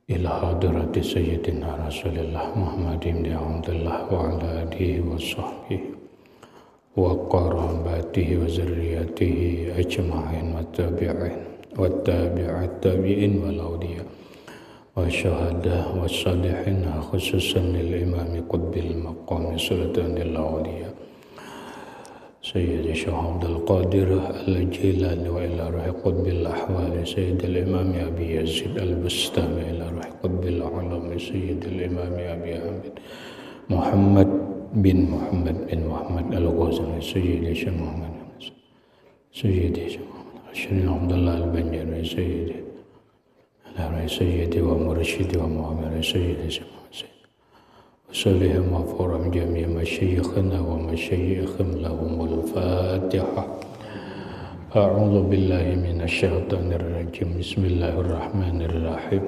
ila hadrati sayyidina Rasulillah Muhammadin bin Abdullah wa ala alihi wa sahbihi wa qarabatihi wa zurriyyatihi ajma'in wa tabi'at tabi'in wal awliya wa syuhada wa salihin khususan lil imami qutbil maqam sultanil awliya Sayyidi Syekh Abdul Qadir Al-Jilani wa ila ruhi qutbil ahwali Sayyidil Imami Abi Yazid Al-Bustami ila ruhi qutbil alami Sayyidil Imami Abi Hamid Muhammad bin Muhammad Al-Ghazali Sayyidi Syekh Muhammad Sayyidi Syekh Muhammad Syekh Abdullah Al-Banjari Sayyidi Al-Rai Sayyidi wa Mursyidi wa Muhammad Sayyidi Syekh Muhammad وصلهم وفرم جميع مشايخنا ومشايخهم لهم الفاتحة أعوذ بالله من الشيطان الرجيم بسم الله الرحمن الرحيم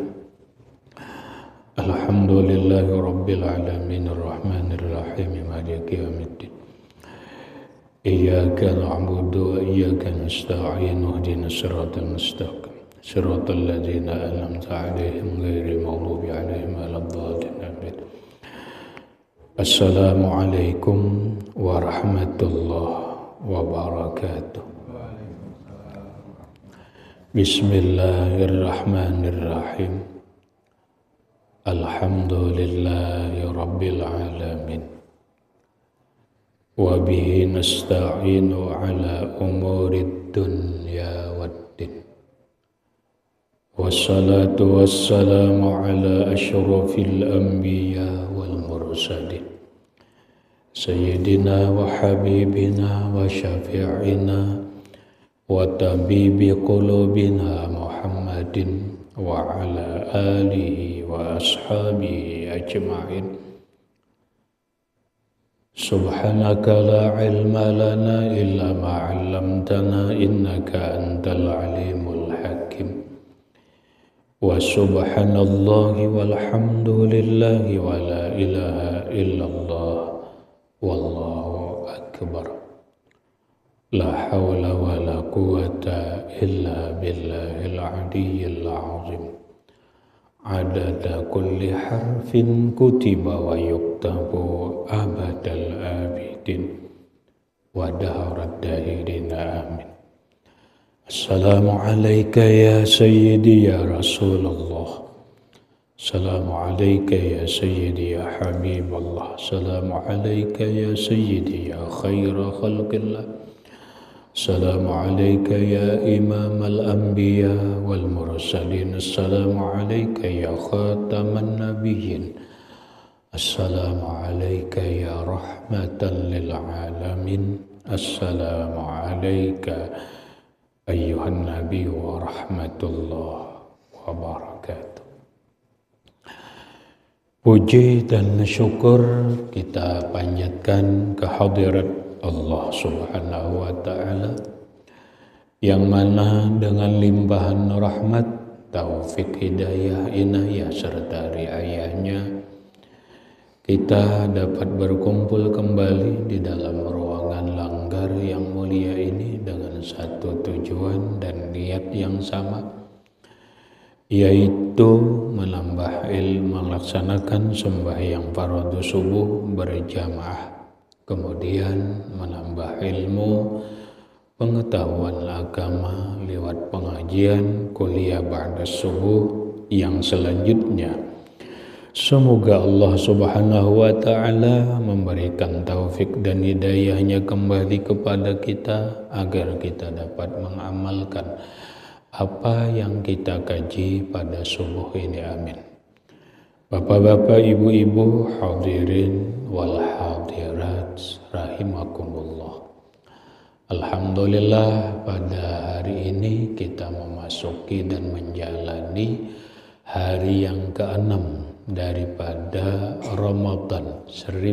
الحمد لله رب العالمين الرحمن الرحيم مالك يوم الدين إياك نعبد وإياك نستعين اهدنا الصراط المستقيم صراط الذين أنعمت عليهم غير المغضوب عليهم ولا الضالين آمين Assalamualaikum warahmatullahi wabarakatuh. Bismillahirrahmanirrahim. Alhamdulillahi rabbil alamin. Wa bihi nasta'inu ala umurid dunya waddin. Wassalatu wassalamu ala asyrafil anbiya wal mursalin Sayyidina wa habibina wa syafi'ina wa tabibi qulubina Muhammadin wa ala alihi wa ashabihi ajma'in Subhanaka la ilma lana illa ma 'allamtana innaka antal alimul hakim wa subhanallahi walhamdulillahi wa la ilaha illallah wallahu akbar la hawla wa la quwata illa billahil aliyyil azim adada kulli harfin kutiba wa yuktabu abadal abidin wa daharat dahirina amin Assalamu alayka ya sayyidi ya Rasulullah Assalamu alayka ya sayyidi ya Habiballah Assalamu alayka ya sayyidi ya khaira khalqillah Assalamu alayka ya imam al-anbiya wal mursalin Assalamu alayka ya khataman nabiyyin Assalamu alayka ya rahmatan lil alamin Assalamu alayka Ayyuhan Nabi wa rahmatullah wa barakatuh. Puji dan syukur kita panjatkan kehadirat Allah Subhanahu wa ta'ala yang mana dengan limpahan rahmat, taufik, hidayah, inayah serta riayahnya kita dapat berkumpul kembali di dalam ruangan langgar yang mulia ini dengan satu tujuan dan niat yang sama, yaitu menambah ilmu, melaksanakan sembahyang fardu subuh berjamaah, kemudian menambah ilmu pengetahuan agama lewat pengajian kuliah ba'da subuh yang selanjutnya. Semoga Allah Subhanahu wa ta'ala memberikan taufik dan hidayahnya kembali kepada kita agar kita dapat mengamalkan apa yang kita kaji pada subuh ini, amin. Bapak-bapak, ibu-ibu, hadirin wal hadirat rahimakumullah. Alhamdulillah pada hari ini kita memasuki dan menjalani hari yang ke-6 daripada Ramadan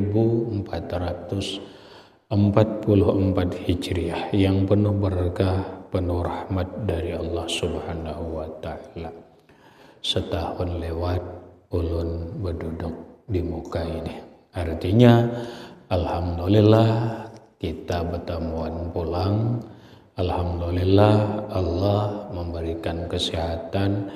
1444 Hijriah yang penuh berkah, penuh rahmat dari Allah Subhanahu wa ta'ala. Setahun lewat ulun berduduk di muka ini. Artinya alhamdulillah kita bertemuan pulang. Alhamdulillah Allah memberikan kesehatan,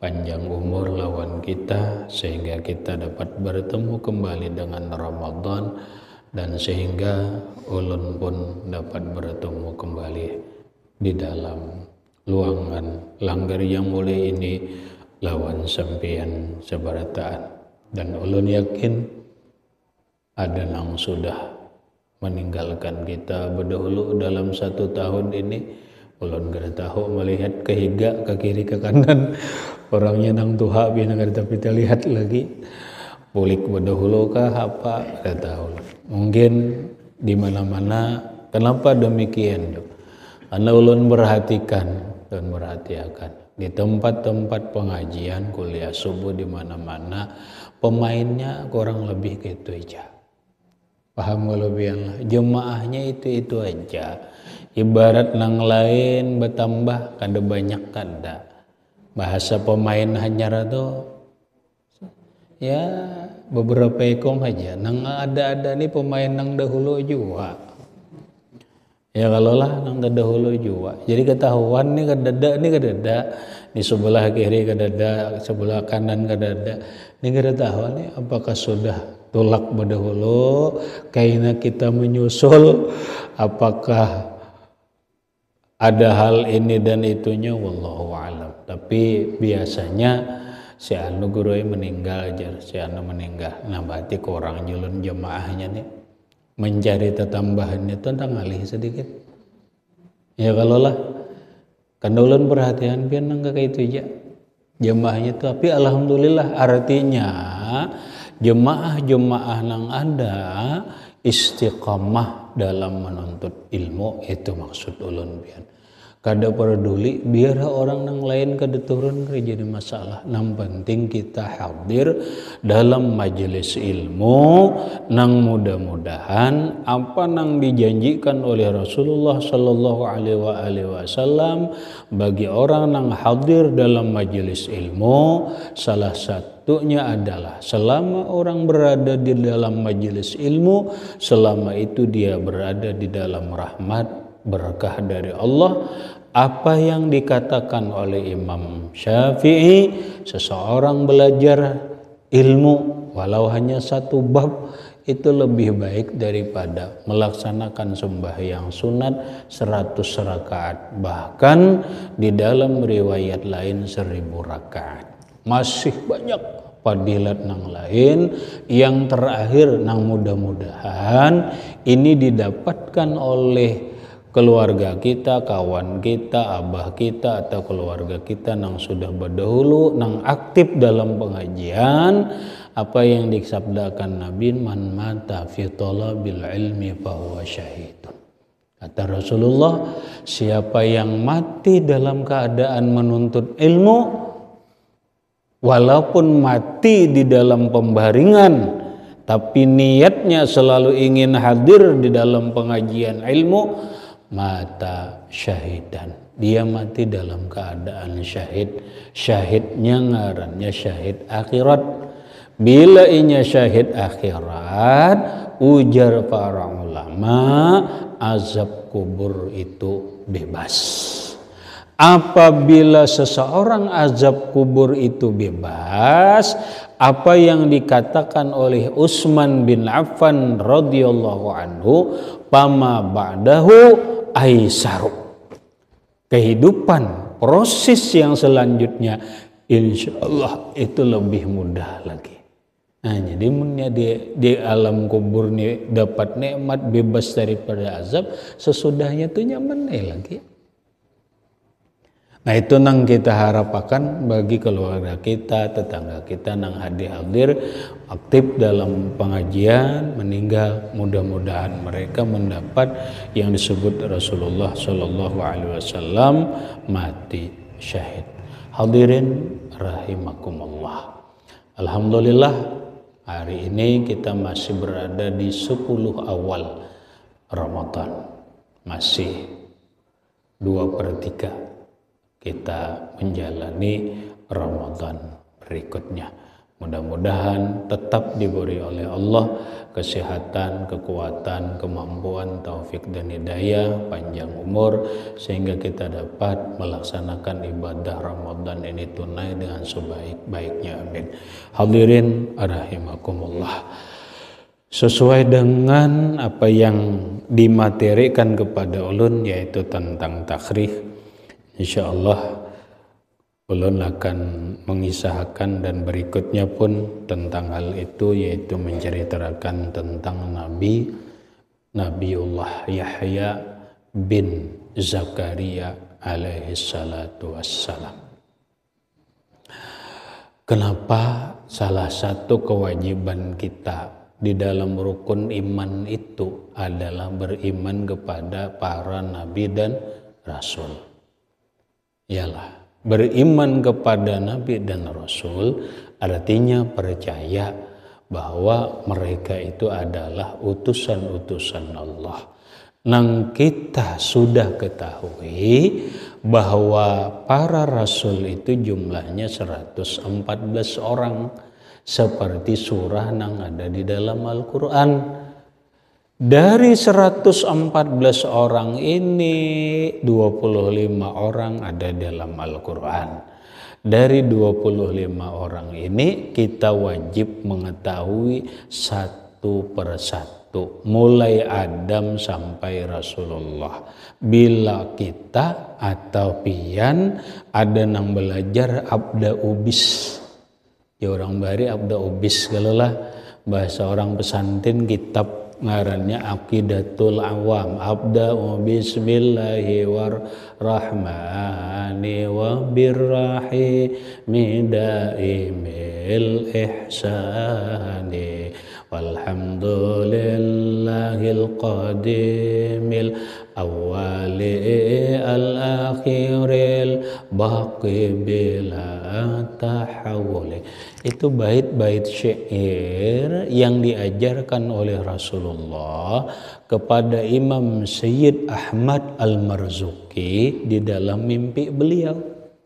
panjang umur lawan kita sehingga kita dapat bertemu kembali dengan Ramadan, dan sehingga ulun pun dapat bertemu kembali di dalam luangan langgar yang mulia ini lawan sampeyan sebarataan. Dan ulun yakin ada yang sudah meninggalkan kita berdahulu dalam 1 tahun ini. Ulun gak tahu melihat ke higa, ke kiri, ke kanan, orangnya nang tuha bina gak tapi lihat lagi pulik berdahulu kah apa gak tahu. Mungkin di mana-mana. Kenapa demikian? Karena ulun perhatikan dan merhatikan di tempat-tempat pengajian kuliah subuh di mana-mana pemainnya kurang lebih gitu aja. Paham kelebihan jemaahnya itu aja. Ibarat nang lain bertambah kada banyak kada. Bahasa pemain hanyar itu ya beberapa ekong aja. Nang ada nih pemain nang dahulu juga. Ya kalau lah nang dahulu juga. Jadi ketahuan nih kadada di sebelah kiri kadada, sebelah kanan kadada. Ini kada tahu nih apakah sudah tulak berdahulu karena kita menyusul, apakah ada hal ini dan itunya, wallahu alam. Tapi biasanya si anu guru meninggal aja, si anu meninggal. Nah berarti kurang julun jemaahnya nih mencari tambahannya tentang alih sedikit. Ya kalau lah kan ulun perhatian pian nang kayak itu aja jemaahnya, tapi alhamdulillah artinya jemaah nang ada istiqamah dalam menuntut ilmu, itu maksud ulun pian. Kada peduli biar orang nang lain kada turun jadi masalah. Nang penting kita hadir dalam majelis ilmu, nang mudah-mudahan apa nang dijanjikan oleh Rasulullah sallallahu alaihi wasallam bagi orang nang hadir dalam majelis ilmu, salah satunya adalah selama orang berada di dalam majelis ilmu, selama itu dia berada di dalam rahmat berkah dari Allah. Apa yang dikatakan oleh Imam Syafi'i, seseorang belajar ilmu walau hanya 1 bab itu lebih baik daripada melaksanakan sembahyang sunat 100 rakaat, bahkan di dalam riwayat lain 1000 rakaat. Masih banyak fadilat nang lain. Yang terakhir nang mudah-mudahan ini didapatkan oleh keluarga kita, kawan kita, abah kita, atau keluarga kita nang sudah berdahulu, nang aktif dalam pengajian. Apa yang disabdakan Nabi, man mata fi talabil ilmi fahuwa syahidun. Kata Rasulullah, siapa yang mati dalam keadaan menuntut ilmu, walaupun mati di dalam pembaringan, tapi niatnya selalu ingin hadir di dalam pengajian ilmu, mata syahidan, dia mati dalam keadaan syahid. Syahidnya ngarannya syahid akhirat. Bila inya syahid akhirat, ujar para ulama, azab kubur itu bebas. Apabila seseorang azab kubur itu bebas, apa yang dikatakan oleh Utsman bin Affan radhiyallahu anhu, pama ba'dahu aisaru, kehidupan proses yang selanjutnya insyaallah itu lebih mudah lagi. Nah jadi di alam kubur ini dapat nikmat bebas daripada azab, sesudahnya itu nyaman lagi. Nah itu nang kita harapkan bagi keluarga kita, tetangga kita nang hadir aktif dalam pengajian, meninggal, mudah-mudahan mereka mendapat yang disebut Rasulullah sallallahu alaihi wasallam mati syahid. Hadirin rahimakumullah. Alhamdulillah hari ini kita masih berada di 10 awal Ramadan. Masih 2/3 kita menjalani Ramadan berikutnya. Mudah-mudahan tetap diberi oleh Allah kesehatan, kekuatan, kemampuan, taufik dan hidayah, panjang umur, sehingga kita dapat melaksanakan ibadah Ramadan ini tunai dengan sebaik-baiknya. Amin. Hadirin rahimakumullah. Sesuai dengan apa yang dimaterikan kepada ulun, yaitu tentang takrif, insyaallah ulun akan mengisahkan dan berikutnya pun tentang hal itu, yaitu menceritakan tentang Nabiullah Yahya bin Zakaria alaihi salatu wassalam. Kenapa salah satu kewajiban kita di dalam rukun iman itu adalah beriman kepada para nabi dan rasul? Ialah beriman kepada nabi dan rasul artinya percaya bahwa mereka itu adalah utusan-utusan Allah. Nang kita sudah ketahui bahwa para rasul itu jumlahnya 114 orang, seperti surah yang ada di dalam Al-Quran. Dari 114 orang ini 25 orang ada dalam Al-Quran. Dari 25 orang ini kita wajib mengetahui satu persatu, mulai Adam sampai Rasulullah. Bila kita atau pian ada yang belajar abda ubis, ya orang bari abda ubis kalau lah bahasa orang pesantren, kitab ngarannya Aqidatul Awam, abda'u bismillahi warrahmani wabirrahimi daimil ihsani walhamdulillahil qadimil awwali al-akhiril baqi bila tahawuli. Itu bait-bait syair yang diajarkan oleh Rasulullah kepada Imam Sayyid Ahmad Al-Marzuki di dalam mimpi beliau.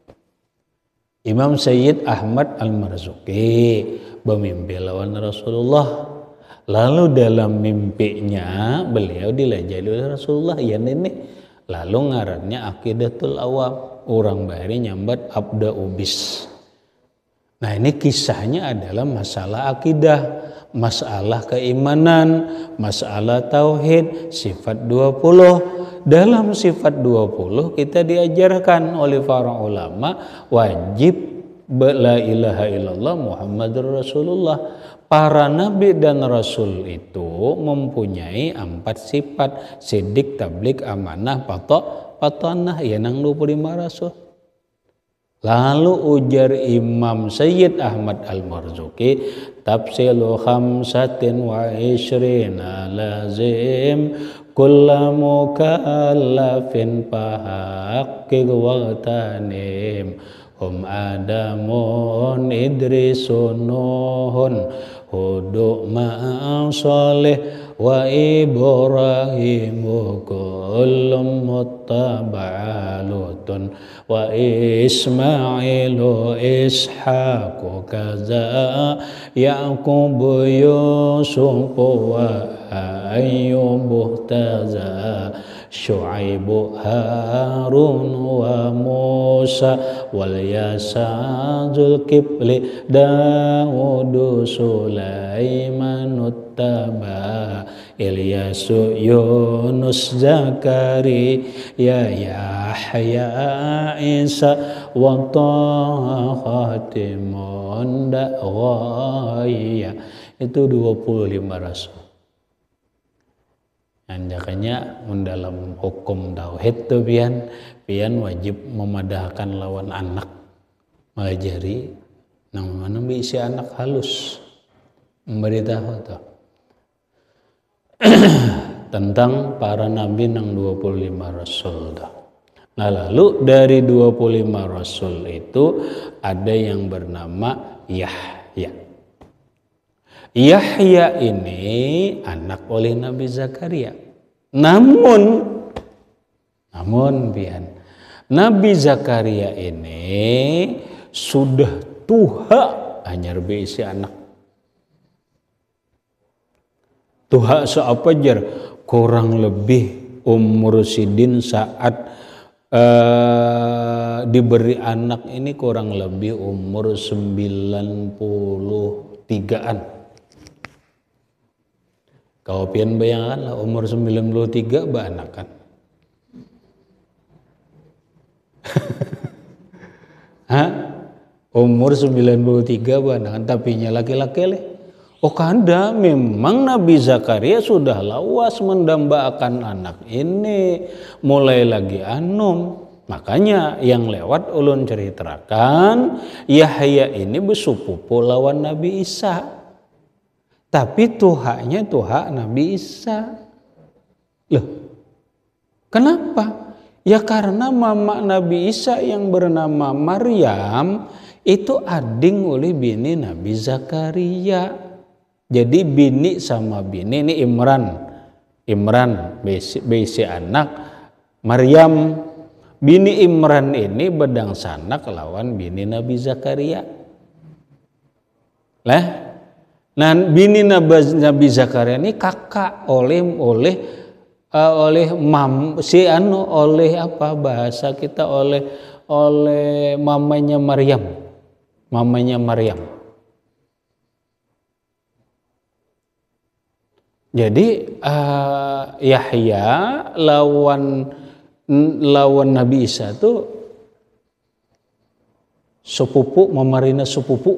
Imam Sayyid Ahmad Al-Marzuki bermimpi lawan Rasulullah. Lalu dalam mimpinya beliau dilajari oleh Rasulullah, ya nenek. Lalu ngarannya Aqidatul Awam, orang bari nyambat abda ubis. Nah ini kisahnya adalah masalah akidah, masalah keimanan, masalah tauhid, sifat 20. Dalam sifat 20 kita diajarkan oleh para ulama wajib la ilaha illallah Muhammadur Rasulullah. Para nabi dan rasul itu mempunyai 4 sifat: sidik, tablik, amanah, patonah, ya nang 25 rasul. Lalu ujar Imam Sayyid Ahmad Al-Marzuki, tafsilu khamsatin wa ishrina lazim kulla mukallafin fahaqqiq waqtanim hum adamun idrisun nuhun hudu ma'am salih wa ibrahimu kullum muttaba'alutun wa ismailu ishaqu kaza yaqubu yusufu wa ayyubu taza Syu'aibu Harun wa Musa wal Yasa Zulkifli Dawudu Sulaiman Uttaba Ilyasu Yunus Zakari ya Yahya Isa wa Taha Khatimun Da'waya. Itu 25 rasul. Anjakannya mendalam hukum tauhid tuh pian wajib memadahkan lawan anak, mengajari nang mana isi anak halus, memberitahu tuh tentang para nabi nang 25 rasul tuh. Nah lalu dari 25 rasul itu ada yang bernama Yahya. Yahya ini anak oleh Nabi Zakaria. Namun pian, Nabi Zakaria ini sudah tua anyar be isi anak. Tuha seapa jar kurang lebih umur sidin saat diberi anak ini kurang lebih umur 93-an. Kau pian bayangkan lah umur 93 banakan. Hah? Umur 93 banakan tapi nya laki-laki leh. Oh kanda memang Nabi Zakaria sudah lawas mendambakan anak ini mulai lagi anum. Makanya yang lewat ulun ceritakan Yahya ini bersepupu lawan Nabi Isa. Tapi tuhaknya tuhak Nabi Isa. Loh, kenapa? Ya karena mama Nabi Isa yang bernama Maryam itu ading oleh bini Nabi Zakaria. Jadi bini sama bini ini Imran besi anak Maryam. Bini Imran ini bedang sanak lawan bini Nabi Zakaria. Lah, nah bini Nabi Zakaria ini kakak oleh apa bahasa kita oleh mamanya Maryam. Jadi Yahya lawan Nabi Isa itu sepupu Marina sepupu.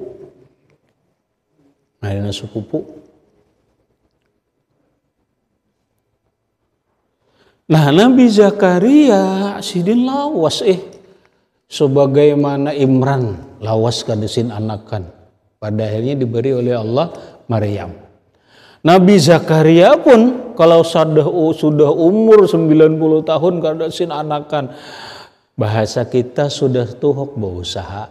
Nah Nabi Zakaria sidin lawas sebagaimana Imran lawas kadesin anakan. Pada akhirnya diberi oleh Allah Maryam. Nabi Zakaria pun kalau sudah umur 90 tahun kadesin anakan. Bahasa kita sudah tuhok berusaha.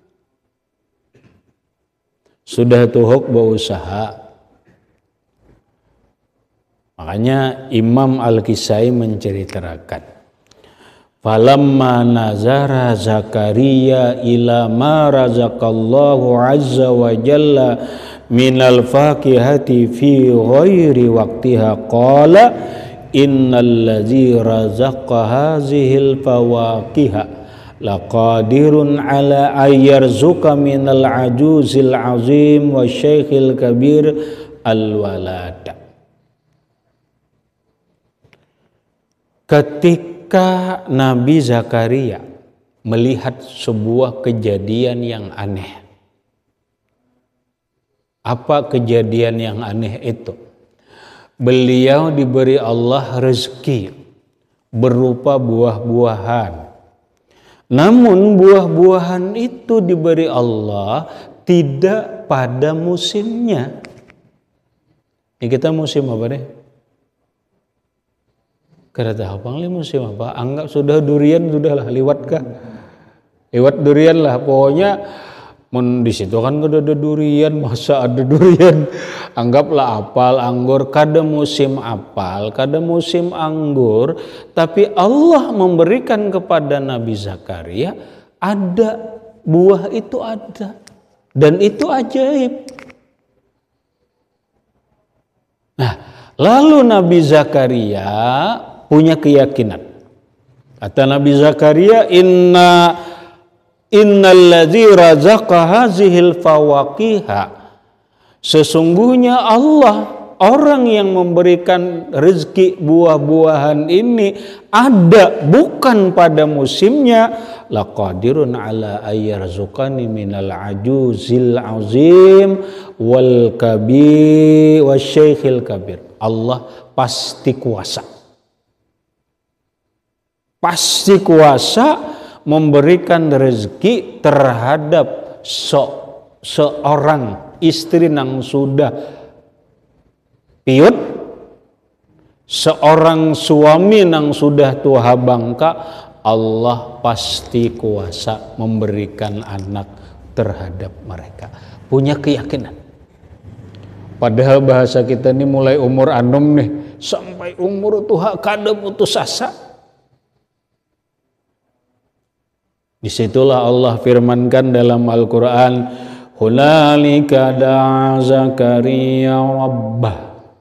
Makanya Imam Al-Kisai menceritakan, falamma nazara Zakaria ila ma razaqallahu azza wa jalla minal fakihati fi ghairi waqtiha qala innal ladzi razaqa hazihil fawakiha laqadirun ala ayyarzuka minal ajuzil azim wa syekhil kabir al-walada. Ketika Nabi Zakaria melihat sebuah kejadian yang aneh. Apa kejadian yang aneh itu? Beliau diberi Allah rezeki berupa buah-buahan. Namun buah-buahan itu diberi Allah tidak pada musimnya. Ini kita musim apa deh? Kereta apa musim apa? Anggap sudah durian sudahlah liwat kah? Liwat durian lah pokoknya. Di situ kan ada durian, masa ada durian? Anggaplah apal, anggur, kada musim apal, kada musim anggur, tapi Allah memberikan kepada Nabi Zakaria ada buah itu ada, dan itu ajaib. Nah, lalu Nabi Zakaria punya keyakinan. Kata Nabi Zakaria, innalladzi razaqa hazihil fawakiha, sesungguhnya Allah orang yang memberikan rezeki buah-buahan ini ada bukan pada musimnya, laqadirun ala ayyarzuqani minal ajuzil azim wal kabir wasyaikhil kabir. Allah pasti kuasa memberikan rezeki terhadap seorang istri yang sudah piut, seorang suami yang sudah tua bangka. Allah pasti kuasa memberikan anak terhadap mereka. Punya keyakinan. Padahal bahasa kita ini mulai umur anum nih sampai umur tua kada putus asa. Disitulah Allah firmankan dalam Al-Quran, Hunalika da'a Zakaria rabbah.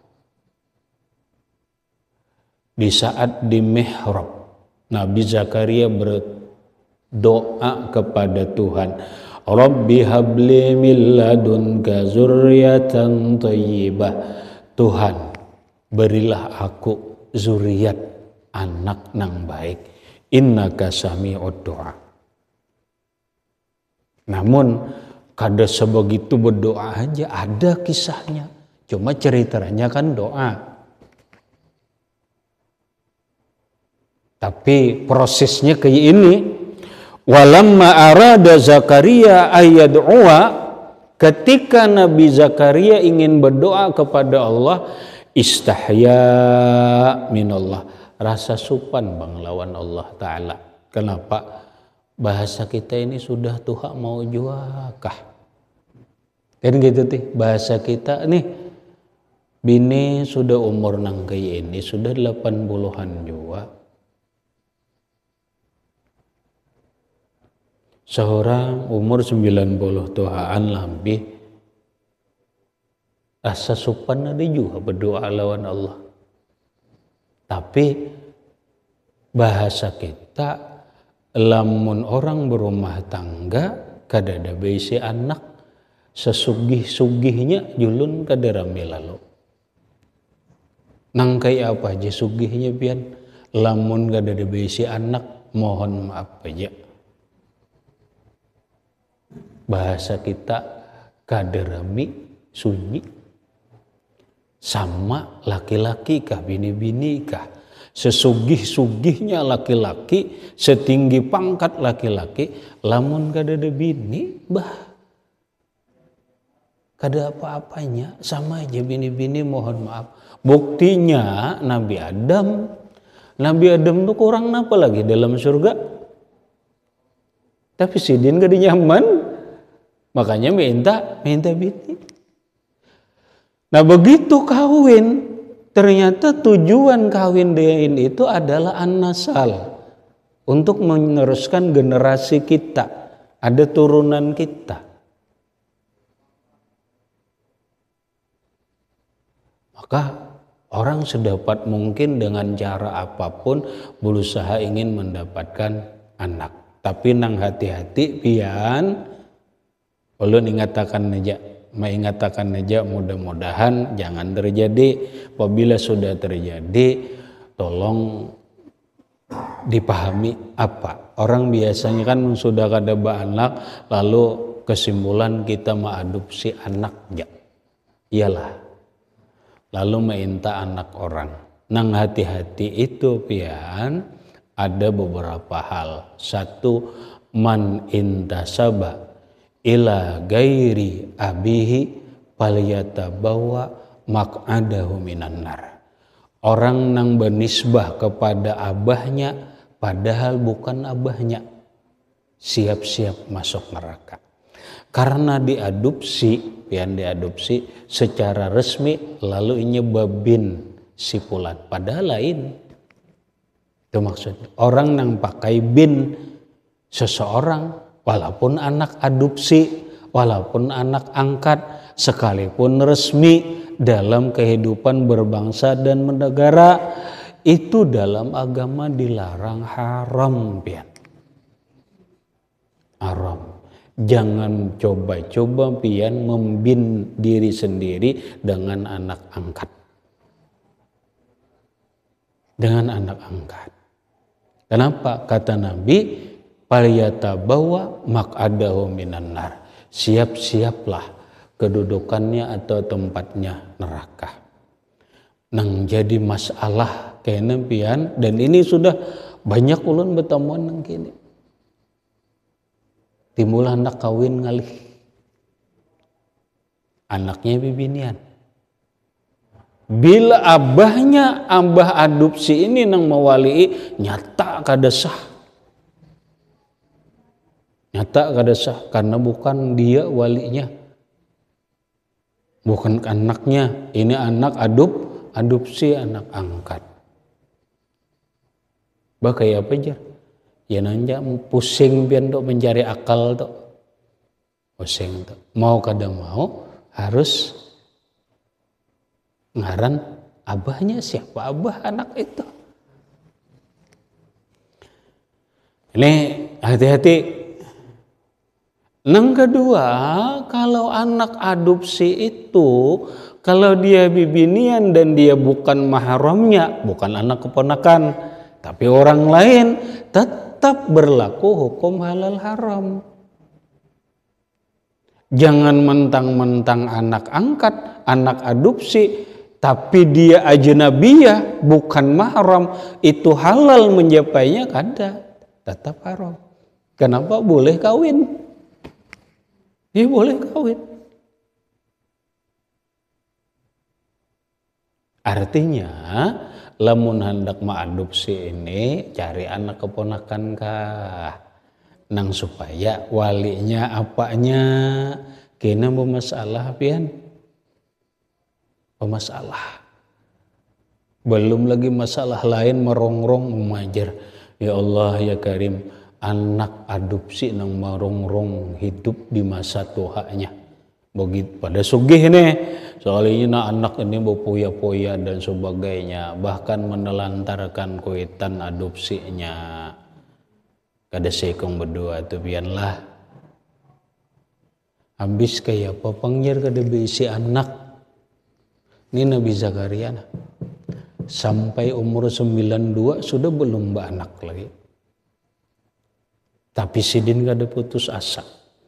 Di saat di mihrab, Nabi Zakaria berdoa kepada Tuhan, Rabbi habli min ladunka zurriyatan thayyibah. Tuhan, berilah aku zuriat anak nang baik. Innaka sami'ud du'a. Namun kada sebegitu berdoa aja, ada kisahnya. Cuma ceritanya kan doa. Tapi prosesnya kayak ini. Walamma arada Zakaria ayyad'uwa, ketika Nabi Zakaria ingin berdoa kepada Allah, istahya minallah, rasa supan bang lawan Allah Ta'ala. Kenapa? Bahasa kita ini sudah Tuhan mau juakah? Kan gitu tih bahasa kita nih. Bini sudah umur nang kayak ini, sudah 80-an juga. Seorang umur 90 tuhaan lebih, rasa sopan ada juga berdoa lawan Allah. Tapi bahasa kita, lamun orang berumah tangga kada ada beisi anak, sesugih-sugihnya julun kada rame lalu. Nang kaya apa aja sugihnya pian, lamun kada ada beisi anak, mohon maaf aja. Bahasa kita kaderami sunyi, sama laki-laki kah bini-bini kah, sesugih-sugihnya laki-laki, setinggi pangkat laki-laki, lamun kada ada bini, kada apa-apanya, sama aja bini-bini mohon maaf. Buktinya Nabi Adam tuh kurang apa lagi dalam surga, tapi sidin kada nyaman. Makanya minta bini. Nah begitu kawin, ternyata tujuan kawin dain itu adalah an-nasal, untuk meneruskan generasi kita, ada turunan kita. Maka orang sedapat mungkin dengan cara apapun berusaha ingin mendapatkan anak. Tapi nang hati-hati pian, ulun ingatakan aja mudah-mudahan jangan terjadi. Apabila sudah terjadi, tolong dipahami apa. Orang biasanya kan sudah kada beranak, lalu kesimpulan kita mengadopsi anak ya. Iyalah. Lalu minta anak orang. Nang hati-hati itu pian, ada beberapa hal. Satu, man intasaba ila gairi abihi falyatabawa maq'adahu minan nar. Orang nang bernisbah kepada abahnya padahal bukan abahnya, siap-siap masuk neraka. Karena diadopsi secara resmi lalu nyebabin sipulan, padahal lain. Itu maksudnya. Orang nang pakai bin seseorang, walaupun anak adopsi, walaupun anak angkat, sekalipun resmi dalam kehidupan berbangsa dan bernegara, itu dalam agama dilarang, haram pian. Haram. Jangan coba-coba pian membin diri sendiri dengan anak angkat. Dengan anak angkat. Kenapa? Kata Nabi, falyatabawa maq'adahu minan nar. Siap-siaplah kedudukannya atau tempatnya neraka. Nang jadi masalah kene pian, dan ini sudah banyak ulun bertemuan nang kini. Timbul anak kawin ngalih. Anaknya bibinian. Bila abah adopsi ini nang mawali nyata kada sah. Nyata kada sah karena bukan dia walinya. Bukan anaknya, ini anak adopsi, anak angkat. Kayak apa aja? Ya nanja pusing pian dok mencari akal dok. Oseng mau kada mau harus ngaran abahnya. Siapa abah anak itu? Ini hati-hati. Yang kedua, kalau anak adopsi itu, kalau dia bibinian dan dia bukan mahramnya, bukan anak keponakan, tapi orang lain, tetap berlaku hukum halal haram. Jangan mentang-mentang anak angkat, anak adopsi, tapi dia ajnabiyah, bukan mahram, itu halal menjapainya, kada, tetap haram. Kenapa? Boleh kawin. Ya boleh kawin. Artinya, lamun hendak mengadopsi ini cari anak keponakan kah? Nang supaya walinya apanya kena bermasalah pian. Bermasalah. Belum lagi masalah lain merongrong memajar. Ya Allah ya Karim, anak adopsi nang merongrong hidup di masa tuanya. Begitu pada sugih nih. Soalnya nah anak ini berpoya-poya dan sebagainya, bahkan menelantarkan kuitan adopsinya. Kada sekong berdua tu bianlah. Habis kayak apa panggir kada berisi anak. Ini Nabi Zakaria nah. Sampai umur 92 sudah belum beranak lagi. Tapi sidin kada putus asa.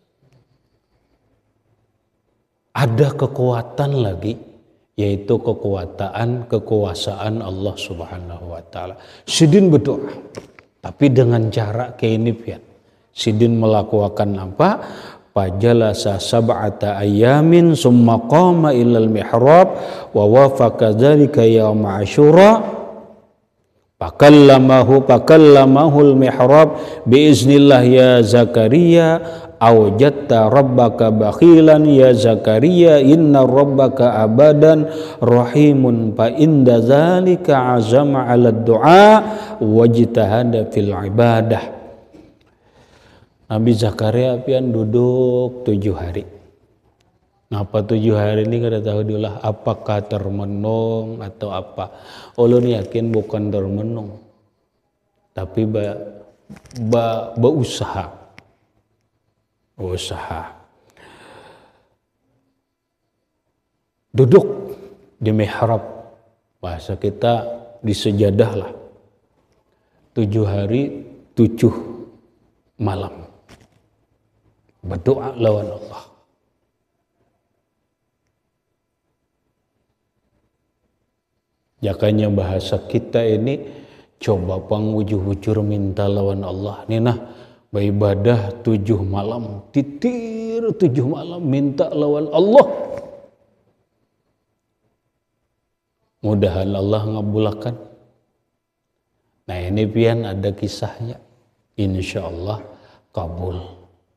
Ada kekuatan lagi, yaitu kekuasaan Allah Subhanahu wa taala. Sidin berdoa. Tapi dengan cara kayak ini pian. Sidin melakukan apa? Fajalasa sab'ata ayamin summa qama ilal mihrab wa wafaqa dzalika yaum Asyura fakallamahu al-mihrab biiznillah ya Zakaria awjatta rabbaka bakhilan ya Zakaria inna rabbaka abadan rahimun fa inda dzalika azama 'ala du'a wajtahada fil ibadah. Nabi Zakaria pian duduk 7 hari. Ngapa 7 hari ini kada tahu diulah apakah termenung atau apa. Ulun yakin bukan termenung. Tapi berusaha. Duduk di mihrab. Bahasa kita di sejadah lah. 7 hari 7 malam. Berdoa lawan Allah. Jakanya bahasa kita ini coba pangujur-ujur minta lawan Allah. Nina beribadah 7 malam, titir 7 malam minta lawan Allah. Mudahan Allah ngabulakan. Nah ini pian ada kisahnya. Insya Allah kabul.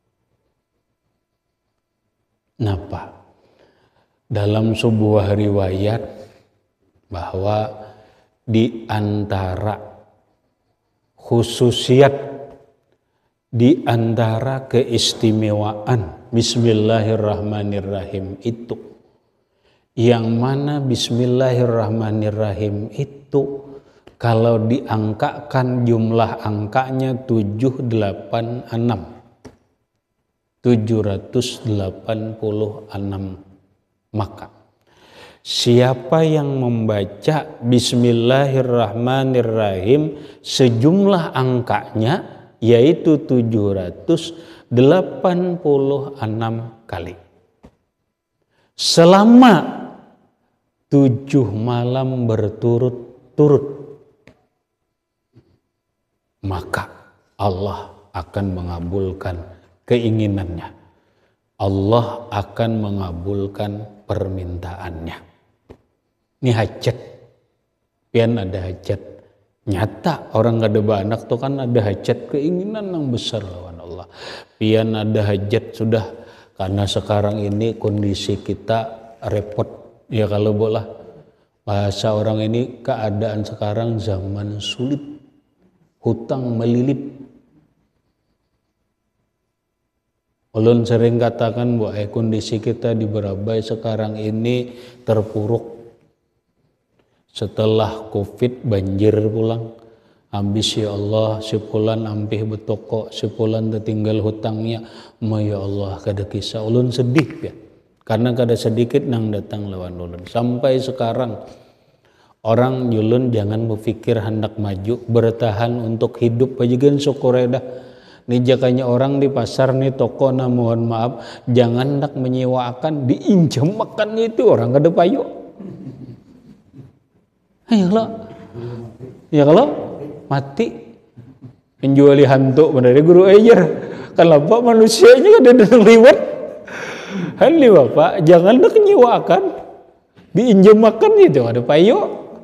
Napa? Dalam sebuah riwayat bahwa di antara khususiat, di antara keistimewaan Bismillahirrahmanirrahim itu, yang mana Bismillahirrahmanirrahim itu kalau diangkakan jumlah angkanya 786. 786. Maka siapa yang membaca Bismillahirrahmanirrahim sejumlah angkanya yaitu 786 kali selama 7 malam berturut-turut, maka Allah akan mengabulkan keinginannya. Allah akan mengabulkan permintaannya. Ini hajat. Pian ada hajat. Nyata orang gak ada anak tuh kan ada hajat, keinginan yang besar lawan Allah. Pian ada hajat sudah, karena sekarang ini kondisi kita repot. Ya kalau boleh bahasa orang ini, keadaan sekarang zaman sulit. Hutang melilit. Ulun sering katakan bahwa kondisi kita di Barabai sekarang ini terpuruk. Setelah Covid banjir pulang. Ambis ya Allah, sepulan ampih betoko, sepulan tertinggal hutangnya. Ya Allah, kada kisah ulun sedih ya. Karena kada sedikit nang datang lawan ulun. Sampai sekarang orang ulun jangan berpikir hendak maju, bertahan untuk hidup aja kan syukur dah. Nih jakanya orang di pasar nih toko nah mohon maaf jangan hendak menyewakan diinjam makan itu orang kada payu. Ya kalau mati menjuali hantu benar guru ajar kan apa manusianya ada datang liwat hal bapak jangan hendak menyewakan diinjam makan itu ada payu.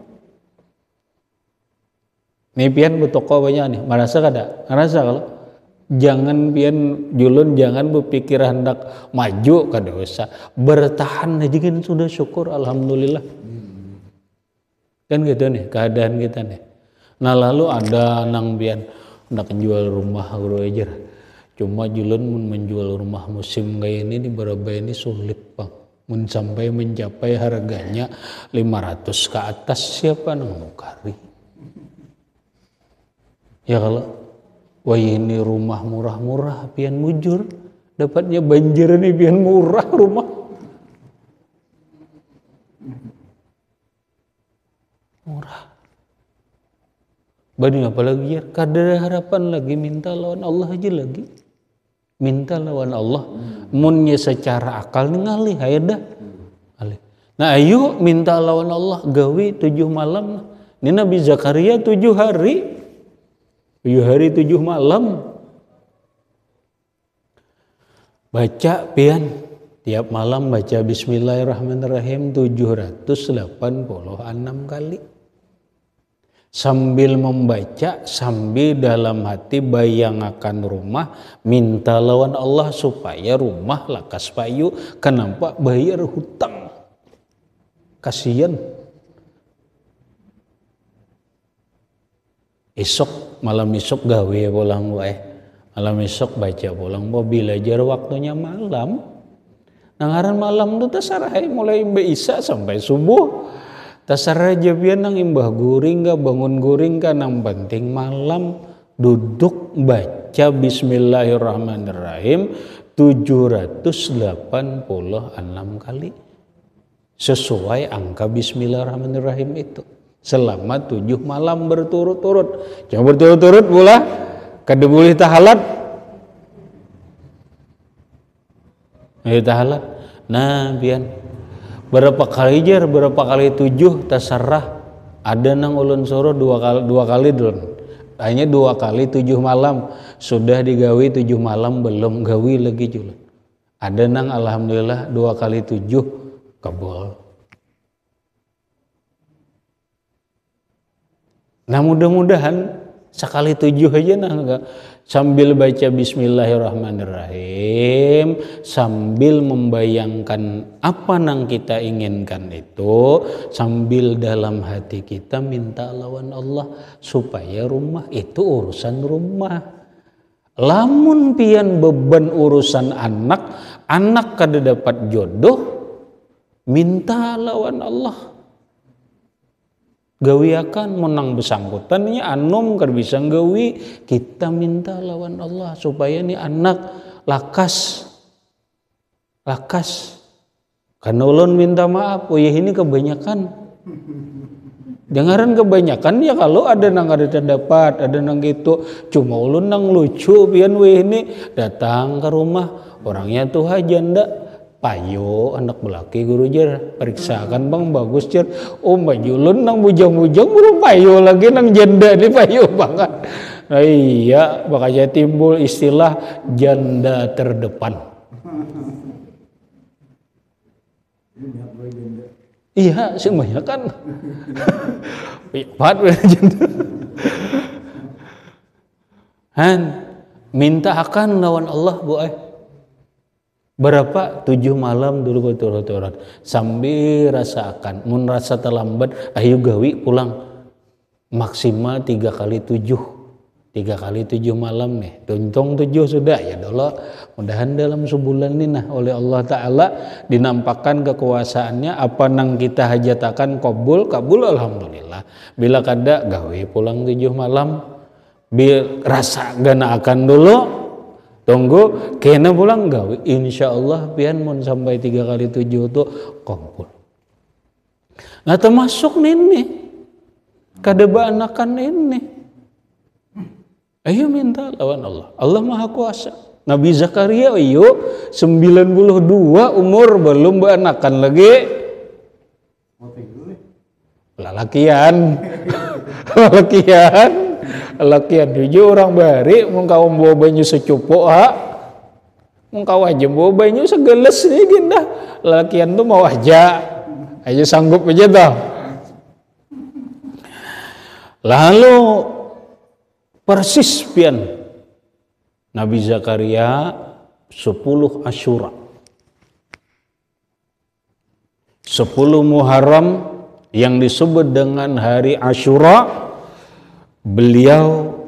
Nih pian betoko banyak nih merasa kada merasa kalau jangan pian julun jangan berpikir hendak maju kada usah bertahan aja kan sudah syukur alhamdulillah kan gitu nih keadaan kita nih. Nah lalu ada nang pian hendak jual rumah guru ajar cuma julun menjual rumah musim kayak ini di Barabai ini sulit bang sampai mencapai harganya 500 ke atas siapa nang mau kari ya kalau wah ini rumah murah-murah pian mujur dapatnya banjir nih pian murah rumah murah bani apalagi ya kada harapan lagi minta lawan Allah aja lagi minta lawan Allah munnya secara akal nih ngalih dah nah ayo minta lawan Allah gawi 7 malam ini Nabi Zakaria 7 hari 7 malam baca pian tiap malam baca Bismillahirrahmanirrahim 786 kali sambil membaca sambil dalam hati bayangkan rumah minta lawan Allah supaya rumah lakas payu kenapa bayar hutang kasihan malam esok gawe pulang malam esok baca pulang belajar waktunya malam nangaran malam tuh terserah mulai Isya sampai subuh terserah aja pian nang imbah guring gak bangun guring kan yang penting malam duduk baca Bismillahirrahmanirrahim 786 kali sesuai angka Bismillahirrahmanirrahim itu selama 7 malam berturut-turut jangan berturut-turut pula kada boleh tahalat nah pian berapa kali 7 terserah ada nang ulun suruh 2 kali dulu hanya 2 kali 7 malam sudah digawi 7 malam belum gawi lagi juga ada nang alhamdulillah 2 kali 7 kabul nah mudah-mudahan sekali 7 aja nah sambil baca Bismillahirrahmanirrahim sambil membayangkan apa nang kita inginkan itu sambil dalam hati kita minta lawan Allah supaya rumah itu urusan rumah lamun pian beban urusan anak kada dapat jodoh minta lawan Allah gawi akan menang bersangkutan ini anom kan bisa gawi kita minta lawan Allah supaya ini anak lakas karena ulun minta maaf ini kebanyakan dengaran kebanyakan ya kalau ada nang ada terdapat ada nang gitu cuma ulun nang lucu pian ini datang ke rumah orangnya tuh janda payo anak belaki guru jer periksakan bang bagus jer majulun nang bujang-bujang burung payo lagi nang janda ini payo banget nah iya makanya timbul istilah janda terdepan iya sih banyak kan janda minta akan lawan Allah bu berapa 7 malam dulu berturut-turut sambil rasakan mun rasa terlambat ayo gawi pulang maksimal 3 kali 7 3 kali 7 malam nih, tuntung 7 sudah ya dulu. Mudahan dalam sebulan ini nah oleh Allah Ta'ala dinampakkan kekuasaannya, apa nang kita hajatakan kabul alhamdulillah. Bila kada gawe pulang 7 malam, bil rasa gana akan dulu, tunggu kena pulang gawe, insya Allah pian mun sampai 3 kali 7 itu kabul. Nah termasuk ini kada anakan ini. Ayo minta lawan Allah. Allah Maha Kuasa. Nabi Zakaria ayo 92 umur belum beranakan lagi. Lalakian tujuh orang bari mengkau bawa banyu secupo mengkau aja bawa banyu segeles nih gindah. Lalakian tuh mau aja sanggup aja toh. Lalu persis pian Nabi Zakaria 10 Asyura 10 Muharram yang disebut dengan hari Asyura, beliau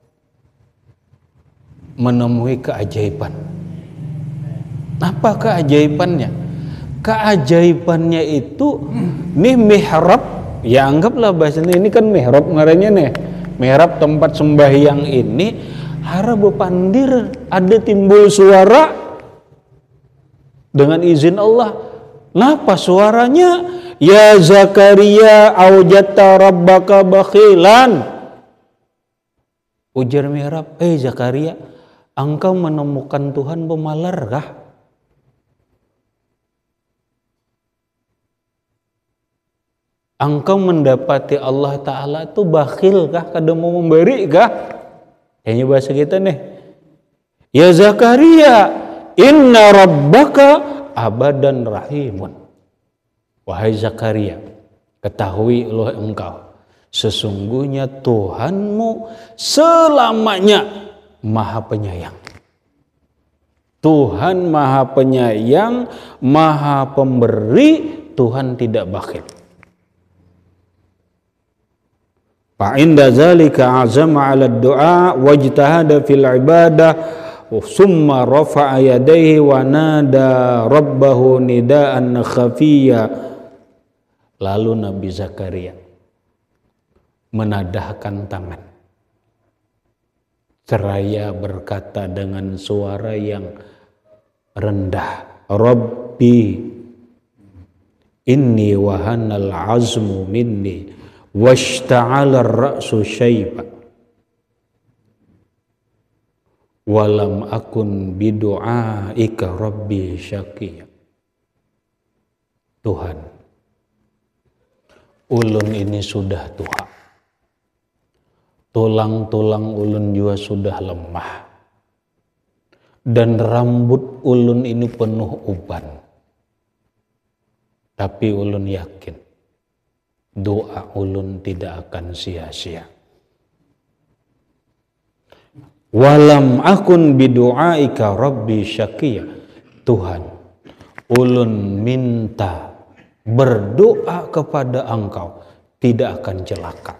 menemui keajaiban. Apa keajaibannya? Keajaibannya itu nih mihrab, ya anggaplah bahasa ini kan mihrab ngarannya nih. Mihrab tempat sembahyang ini hara bepandir ada timbul suara dengan izin Allah. Napa suaranya? Ya Zakaria aujatta rabbaka bakhilan. Ujar mihrab, Zakaria, engkau menemukan Tuhan pemalar kah? Engkau mendapati Allah Ta'ala itu bakhil kah? Kada mau memberi kah? Kayaknya bahasa kita nih. Ya Zakaria, inna rabbaka abadan rahimun. Wahai Zakaria, ketahui Allah engkau, sesungguhnya Tuhanmu selamanya Maha Penyayang. Tuhan Maha Penyayang, Maha Pemberi, Tuhan tidak bakhil. Fa'inda zalika azama 'ala ad-du'a wajtahada fil ibadah summa rafa'a yadayhi wa nada rabbahu nidaan khafiyya. Lalu Nabi Zakaria menadahkan tangan seraya berkata dengan suara yang rendah, Rabbi inni wahanal azmu minni washta'ala ar-ra'su syaiba walam akun bidu'aika rabbi syaqiya. Tuhan, ulun ini sudah tua, tulang-tulang ulun juga sudah lemah, dan rambut ulun ini penuh uban. Tapi ulun yakin doa ulun tidak akan sia-sia. Walam akun bidu'aika rabbi syaqiya. Tuhan, ulun minta berdoa kepada engkau tidak akan celaka.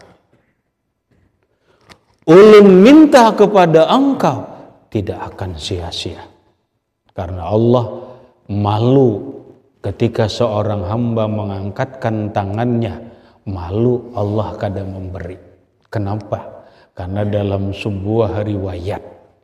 Ulun minta kepada engkau tidak akan sia-sia. Karena Allah malu ketika seorang hamba mengangkatkan tangannya, malu Allah kadang memberi. Kenapa? Karena dalam sebuah riwayat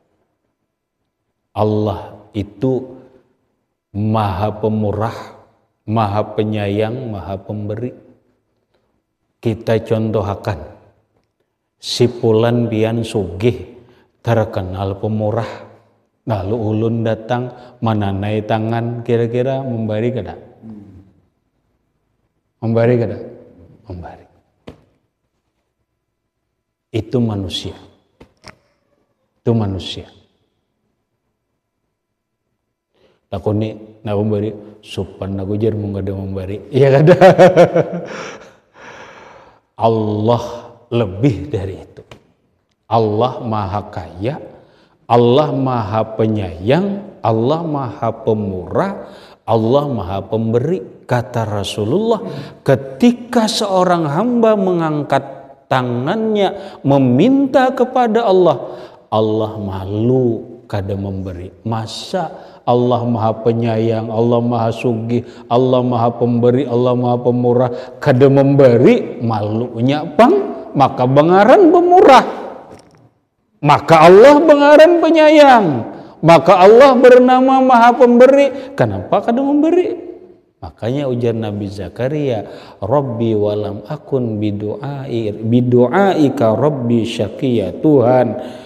Allah itu Maha Pemurah, Maha Penyayang, Maha Pemberi. Kita contohkan, si Pulan pian sugih terkenal pemurah, lalu ulun datang menanai tangan, kira-kira memberi kada? Memberi kada? Memberi. Itu manusia. Itu manusia. Takuni nak memberi sopan aku jar mau kada memberi. Iya kada. Allah lebih dari itu. Allah Maha Kaya, Allah Maha Penyayang, Allah Maha Pemurah, Allah Maha Pemberi. Kata Rasulullah, ketika seorang hamba mengangkat tangannya meminta kepada Allah, Allah malu kada memberi. Masa Allah Maha Penyayang, Allah Maha Sugih, Allah Maha Pemberi, Allah Maha Pemurah kada memberi, malunya pang, maka bengaran pemurah. Maka Allah bengaran penyayang, maka Allah bernama Maha Pemberi, kenapa kada memberi? Makanya ujar Nabi Zakaria, Rabbi walam akun bidu'aika Rabbi syaqiya. Tuhan,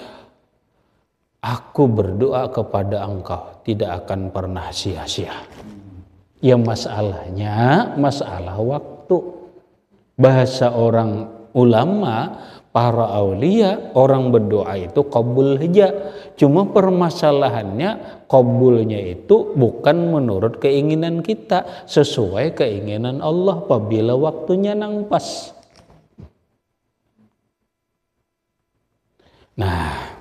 aku berdoa kepada Engkau tidak akan pernah sia-sia. Ya masalahnya masalah waktu. Bahasa orang ulama, para aulia, orang berdoa itu qabul saja. Cuma permasalahannya qabulnya itu bukan menurut keinginan kita, sesuai keinginan Allah apabila waktunya nang pas. Nah,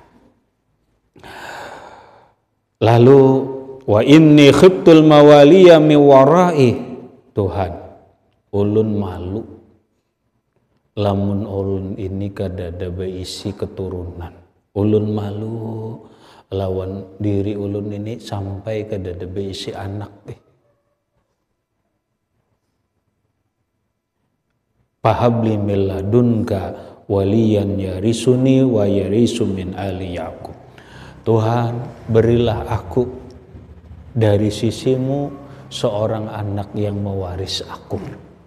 lalu wa inni khiftul mawaliya mi warai. Tuhan, ulun malu lamun ulun ini kadada beisi keturunan. Ulun malu lawan diri ulun ini sampai kadada beisi anak. Fahabli min ladunka waliyan yarisuni wa yarisu min ali Yaqub. Tuhan, berilah aku dari sisimu seorang anak yang mewaris aku.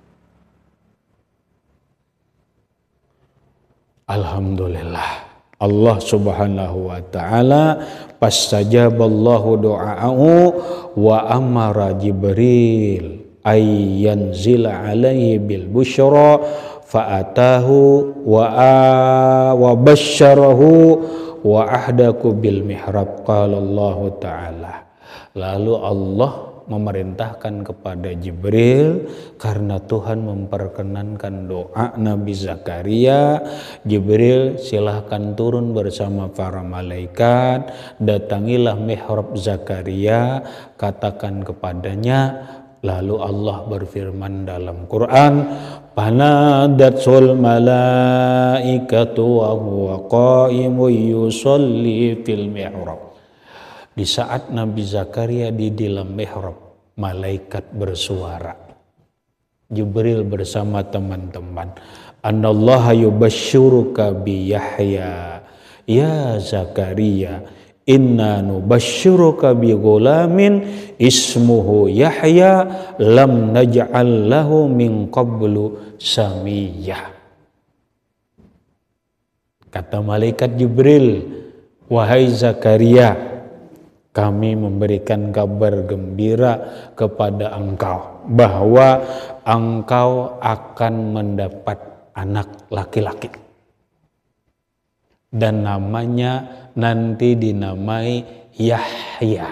Alhamdulillah, Allah subhanahu wa ta'ala fastajaballahu du'a'ahu wa amara Jibril ayyanzila alaihi bil busyra fa'atahu wa basyarahu wa ahdaku bil mihrab. Qala Allah ta'ala, lalu Allah memerintahkan kepada Jibril, karena Tuhan memperkenankan doa Nabi Zakaria. Jibril, silahkan turun bersama para malaikat, datangilah mihrab Zakaria, katakan kepadanya. Lalu Allah berfirman dalam Quran, panadatul malaikatu wa huwa qa'imun yusalli fil mihrab. Di saat Nabi Zakaria di dalam mihrab, malaikat bersuara. Jibril bersama teman-teman, Anallaha yubashshiruka bi Yahya ya Zakaria, inna nubashshiruka bi ghulamin ismuhu Yahya lam naj'al lahu min qablu samiyah. Kata malaikat Jibril, wahai Zakaria, kami memberikan kabar gembira kepada engkau bahwa engkau akan mendapat anak laki-laki. Dan namanya nanti dinamai Yahya.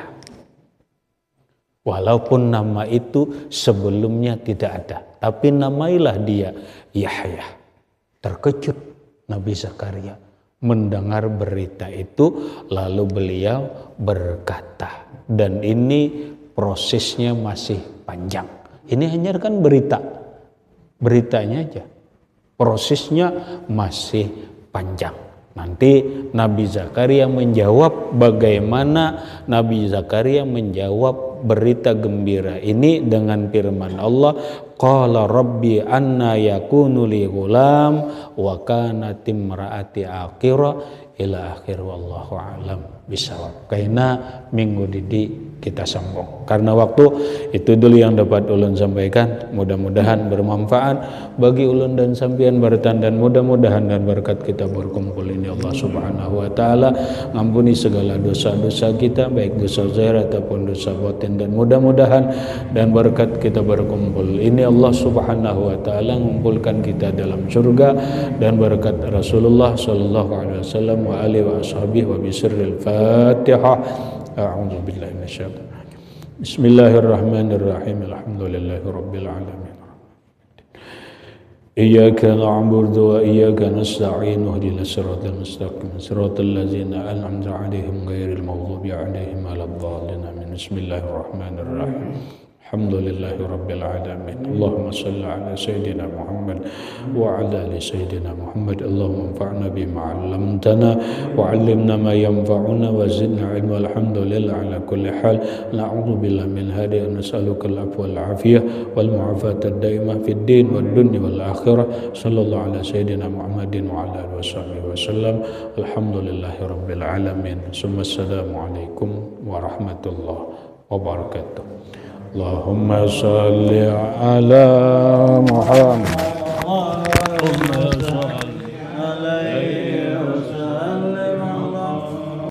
Walaupun nama itu sebelumnya tidak ada, tapi namailah dia Yahya. Terkejut Nabi Zakaria mendengar berita itu, lalu beliau berkata, dan ini prosesnya masih panjang. Ini hanya kan beritanya aja, prosesnya masih panjang. Nanti Nabi Zakaria menjawab, bagaimana Nabi Zakaria menjawab berita gembira ini dengan firman Allah, qala rabbi anna yakunu li ghulam wa kanat imraati aqira ila akhir, wallahu alam bisawab. Kaina minggu didi kita sambung, karena waktu itu dulu yang dapat ulun sampaikan. Mudah-mudahan bermanfaat bagi ulun dan sampean baratan, dan mudah-mudahan dan berkat kita berkumpul ini Allah subhanahu wa ta'ala ngampuni segala dosa-dosa kita, baik dosa zahir ataupun dosa batin, dan mudah-mudahan dan berkat kita berkumpul ini Allah subhanahu wa ta'ala mengumpulkan kita dalam surga, dan berkat Rasulullah sallallahu alaihi wasallam wa alihi wa ashabihi wa bisirril Fatihah. A'udzu billahi minasyaitonir rajim. Bismillahirrahmanirrahim. Alhamdulillahi rabbil alamin. Iyyaka na'budu wa iyyaka nasta'in. Ihdinas siratal mustaqim. Siratal ladzina an'amta 'alaihim ghairil maghdubi 'alaihim waladdallin. Amin. Bismillahirrahmanirrahim. walhamdulillahi rabbil alamin. Allahumma salli ala sayyidina Muhammad wa ala ali sayyidina Muhammad. Allahumma anfa'na bima 'allamtana wa 'allimna ma yanfa'una wa zidna 'ilma. Alhamdulillah ala kulli hal. Na'udzu billahi min hadi wa nas'aluka al-'afwa wal 'afiyah wal mu'afata ad-daimah fid din wad dunya wal akhirah. Sallallahu ala sayyidina Muhammadin wa ala alihi wasallam. Alhamdulillahi rabbil alamin. Assalamu alaikum warahmatullahi wabarakatuh. Allahumma salli ala Muhammad